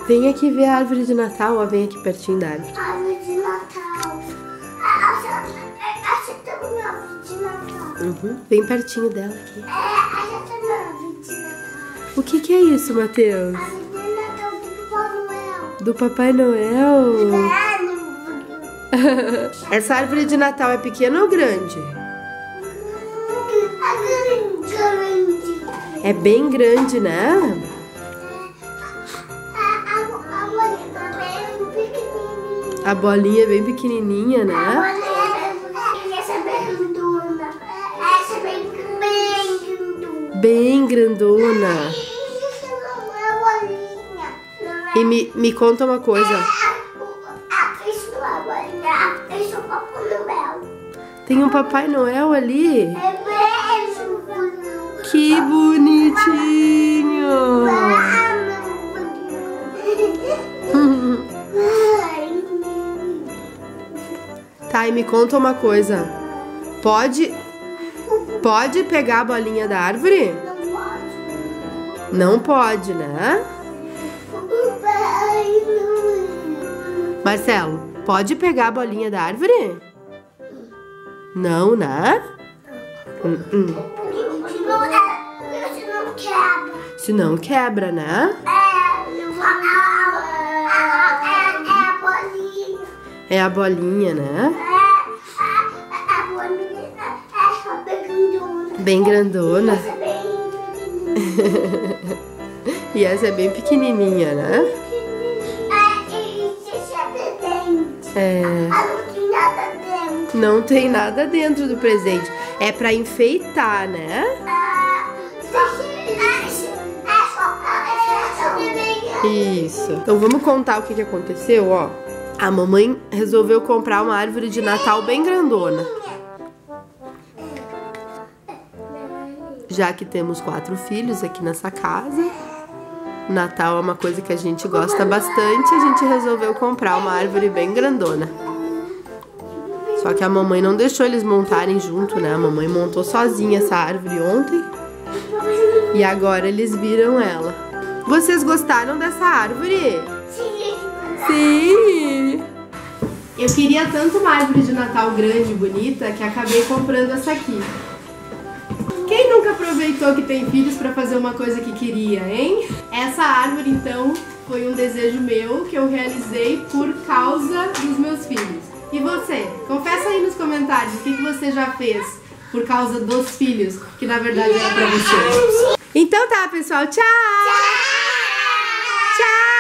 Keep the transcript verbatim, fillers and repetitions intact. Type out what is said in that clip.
Vem aqui ver a árvore de Natal, ó. Vem aqui pertinho da árvore. Árvore de Natal. Essa também é árvore de Natal. Uhum. Bem pertinho dela aqui. É, essa também é árvore de Natal. O que que é isso, Matheus? Árvore de Natal do Papai Noel. Do Papai Noel? É, não. Essa árvore de Natal é pequena ou grande? É grande. É bem grande, né? A bolinha é bem pequenininha, né? Essa é bem grandona. Essa é bem, bem grandona. Bem grandona. Isso não é bolinha. Não é. E me, me conta uma coisa. Isso não é bolinha. Isso é o Papai Noel. Tem um Papai Noel ali? É bem bonito. Que bonitinho! Tá, e me conta uma coisa. Pode, pode pegar a bolinha da árvore? Não pode. Não pode, né? Marcelo, pode pegar a bolinha da árvore? Não, né? Hum, hum. Não é, isso não quebra. Se não quebra, né? É, é, é a bolinha. É a bolinha, né? É, a bolinha é bem grandona. Bem grandona. Essa é bem pequenininha. E essa é bem pequenininha, né? É, e isso é presente. É. Ah, não tem nada dentro. Não tem nada dentro do presente. É pra enfeitar, né? Ah, é só pra Isso. Então vamos contar o que que aconteceu, ó. A mamãe resolveu comprar uma árvore de Natal bem grandona. Já que temos quatro filhos aqui nessa casa, Natal é uma coisa que a gente gosta bastante, a gente resolveu comprar uma árvore bem grandona. Só que a mamãe não deixou eles montarem junto, né? A mamãe montou sozinha essa árvore ontem e agora eles viram ela. Vocês gostaram dessa árvore? Sim. Sim! Eu queria tanto uma árvore de Natal grande e bonita que acabei comprando essa aqui. Quem nunca aproveitou que tem filhos para fazer uma coisa que queria, hein? Essa árvore, então, foi um desejo meu que eu realizei por causa dos meus filhos. E você? Confessa aí nos comentários o que você já fez por causa dos filhos, que na verdade era pra você. Então tá, pessoal. Tchau! Tchau!